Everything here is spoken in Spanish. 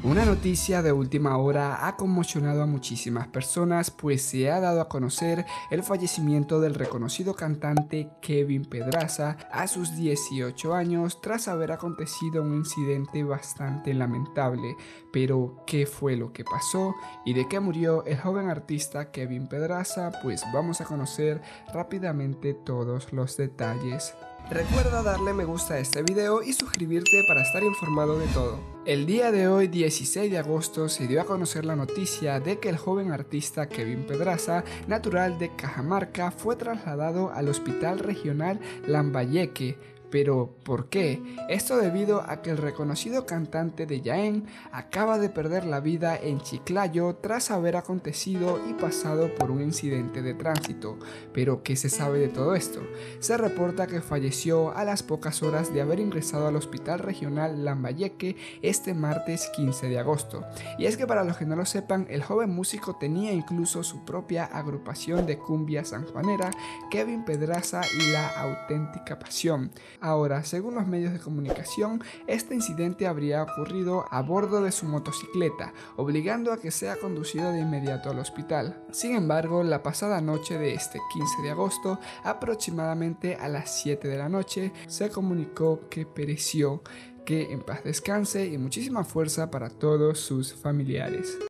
Una noticia de última hora ha conmocionado a muchísimas personas, pues se ha dado a conocer el fallecimiento del reconocido cantante Kevin Pedraza a sus 18 años tras haber acontecido un incidente bastante lamentable. Pero, ¿qué fue lo que pasó y de qué murió el joven artista Kevin Pedraza? Pues vamos a conocer rápidamente todos los detalles. Recuerda darle me gusta a este video y suscribirte para estar informado de todo. El día de hoy, 16 de agosto, se dio a conocer la noticia de que el joven artista Kevin Pedraza, natural de Cajamarca, fue trasladado al Hospital Regional Lambayeque. Pero, ¿por qué? Esto debido a que el reconocido cantante de Jaén acaba de perder la vida en Chiclayo tras haber acontecido y pasado por un incidente de tránsito. Pero, ¿qué se sabe de todo esto? Se reporta que falleció a las pocas horas de haber ingresado al Hospital Regional Lambayeque este martes 15 de agosto. Y es que para los que no lo sepan, el joven músico tenía incluso su propia agrupación de cumbia sanjuanera, Kevin Pedraza y La Auténtica Pasión. Ahora, según los medios de comunicación, este incidente habría ocurrido a bordo de su motocicleta, obligando a que sea conducido de inmediato al hospital. Sin embargo, la pasada noche de este 15 de agosto, aproximadamente a las 7 de la noche, se comunicó que pereció. Que en paz descanse y muchísima fuerza para todos sus familiares.